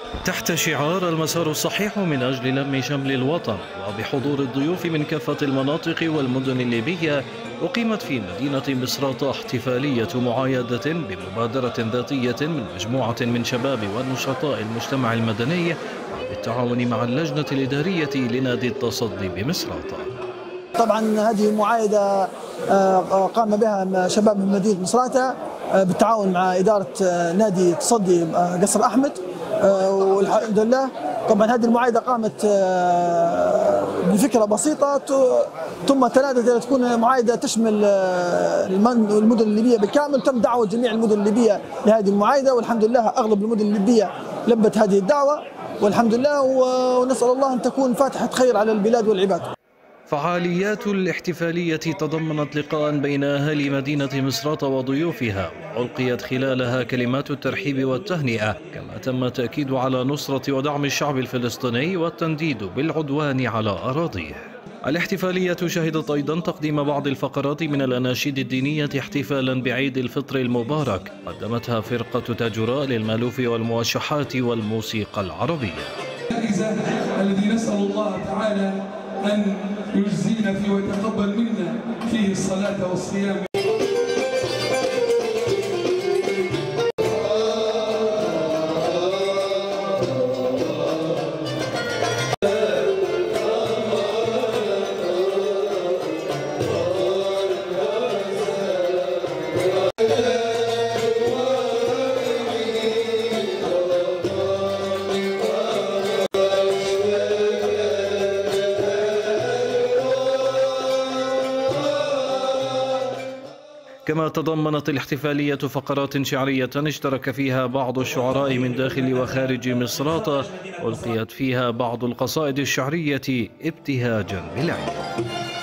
تحت شعار المسار الصحيح من أجل لم شمل الوطن وبحضور الضيوف من كافة المناطق والمدن الليبية، أقيمت في مدينة مصراتة احتفالية معايدة بمبادرة ذاتية من مجموعة من شباب ونشطاء المجتمع المدني بالتعاون مع اللجنة الإدارية لنادي التصدي بمصراتة. طبعا هذه معايدة قام بها شباب من مدينة مصراتة بالتعاون مع إدارة نادي تصدي قصر أحمد، والحمد لله. طبعا هذه المعايدة قامت بفكرة بسيطة ثم تنادت أن تكون معايدة تشمل المدن الليبية بالكامل. تم دعوة جميع المدن الليبية لهذه المعايدة، والحمد لله أغلب المدن الليبية لبت هذه الدعوة والحمد لله، ونسأل الله أن تكون فاتحة خير على البلاد والعباد. فعاليات الاحتفالية تضمنت لقاء بين أهالي مدينة مصراتة وضيوفها، وألقيت خلالها كلمات الترحيب والتهنئة، كما تم التأكيد على نصرة ودعم الشعب الفلسطيني والتنديد بالعدوان على أراضيه. الاحتفالية شهدت أيضا تقديم بعض الفقرات من الأناشيد الدينية احتفالا بعيد الفطر المبارك، قدمتها فرقة تاجوراء للمالوف والموشحات والموسيقى العربية. الذي نسأل الله تعالى أن يجزينا فيه ويتقبل منا فيه الصلاة والصيام. كما تضمنت الاحتفالية فقرات شعرية اشترك فيها بعض الشعراء من داخل وخارج مصراتة، ألقيت فيها بعض القصائد الشعرية ابتهاجا بالعيد.